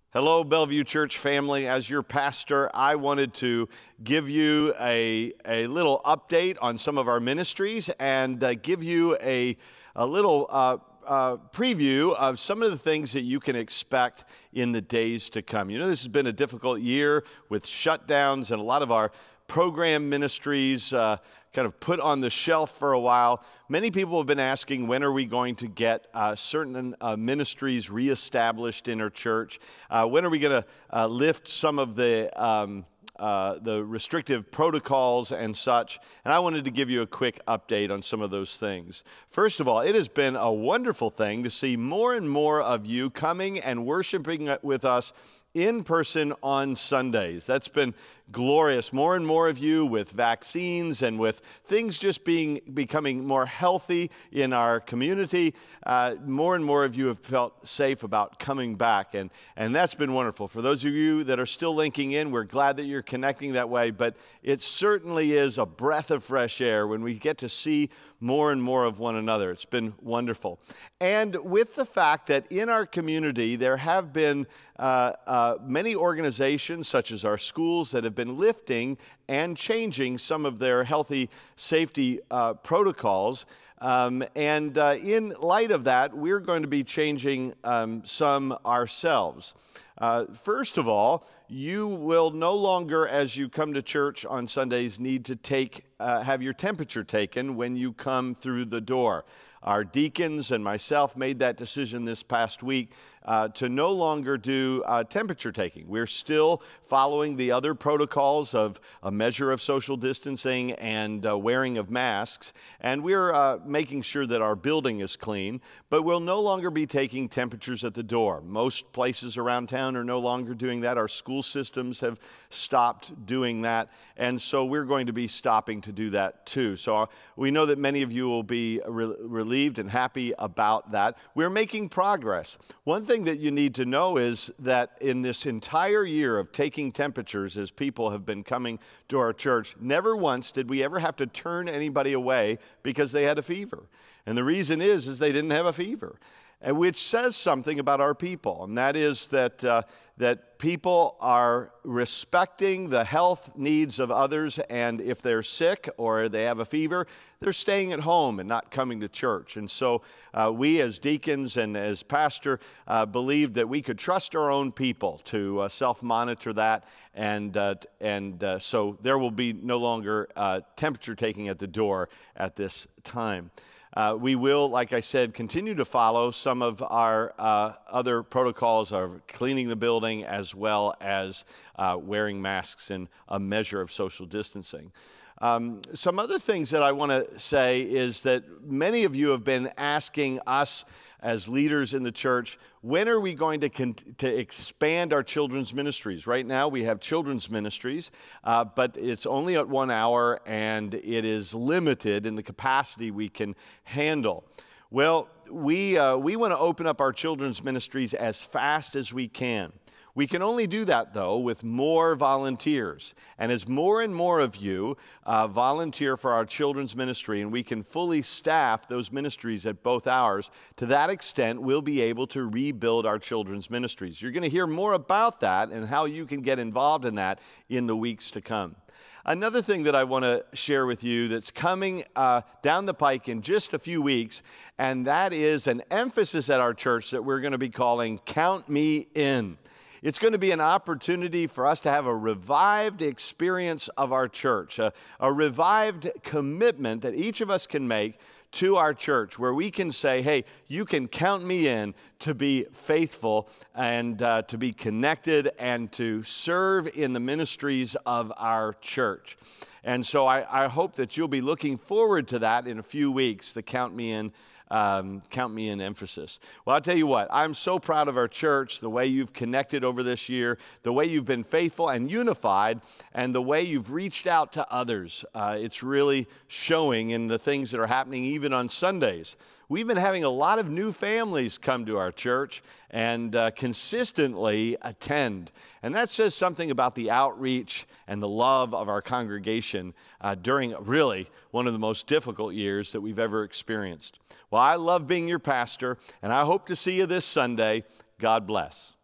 Hello, Bellevue Church family. As your pastor, I wanted to give you a little update on some of our ministries and give you a little preview of some of the things that you can expect in the days to come. You know, this has been a difficult year with shutdowns and a lot of our program ministries kind of put on the shelf for a while. Many people have been asking, when are we going to get certain ministries reestablished in our church? When are we going to lift some of the restrictive protocols and such? And I wanted to give you a quick update on some of those things. First of all, it has been a wonderful thing to see more and more of you coming and worshiping with us in person on Sundays. That's been glorious. More and more of you with vaccines and with things just becoming more healthy in our community. More and more of you have felt safe about coming back, and that's been wonderful. For those of you that are still linking in, we're glad that you're connecting that way, but it certainly is a breath of fresh air when we get to see more and more of one another. It's been wonderful. And with the fact that in our community there have been many organizations such as our schools that have been lifting and changing some of their healthy safety protocols. In light of that, we're going to be changing some ourselves. First of all, you will no longer, as you come to church on Sundays, need to have your temperature taken when you come through the door. Our deacons and myself made that decision this past week to no longer do temperature taking. We're still following the other protocols of a measure of social distancing and wearing of masks, and we're making sure that our building is clean, but we'll no longer be taking temperatures at the door. Most places around town are no longer doing that. Our school systems have stopped doing that, and so we're going to be stopping to do that too. So we know that many of you will be relieved and happy about that. We're making progress. One thing that you need to know is that in this entire year of taking temperatures as people have been coming to our church, never once did we ever have to turn anybody away because they had a fever. And the reason is they didn't have a fever, and which says something about our people, and that is that people are respecting the health needs of others, and if they're sick or they have a fever, they're staying at home and not coming to church. And so we as deacons and as pastor believed that we could trust our own people to self-monitor that, and so there will be no longer temperature taking at the door at this time. We will, like I said, continue to follow some of our other protocols of cleaning the building as well as wearing masks and a measure of social distancing. Some other things that I want to say is that many of you have been asking us as leaders in the church, when are we going to expand our children's ministries? Right now we have children's ministries, but it's only at 1 hour and it is limited in the capacity we can handle. Well, we want to open up our children's ministries as fast as we can. We can only do that, though, with more volunteers. And as more and more of you volunteer for our children's ministry, and we can fully staff those ministries at both hours, to that extent, we'll be able to rebuild our children's ministries. You're going to hear more about that and how you can get involved in that in the weeks to come. Another thing that I want to share with you that's coming down the pike in just a few weeks, and that is an emphasis at our church that we're going to be calling Count Me In. It's going to be an opportunity for us to have a revived experience of our church, a revived commitment that each of us can make to our church, where we can say, hey, you can count me in to be faithful and to be connected and to serve in the ministries of our church. And so I hope that you'll be looking forward to that in a few weeks, the Count Me In emphasis. Well, I'll tell you what, I'm so proud of our church, the way you've connected over this year, the way you've been faithful and unified, and the way you've reached out to others. It's really showing in the things that are happening even on Sundays. We've been having a lot of new families come to our church and consistently attend. And that says something about the outreach and the love of our congregation during really one of the most difficult years that we've ever experienced. Well, I love being your pastor, and I hope to see you this Sunday. God bless.